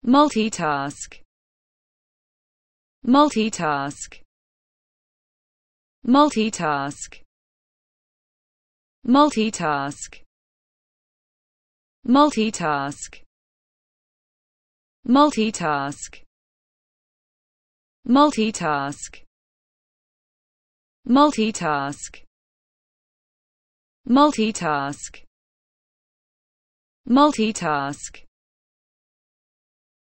multitask, multitask, multitask, multitask, multitask, multitask, multitask, multitask, multitask, multitask.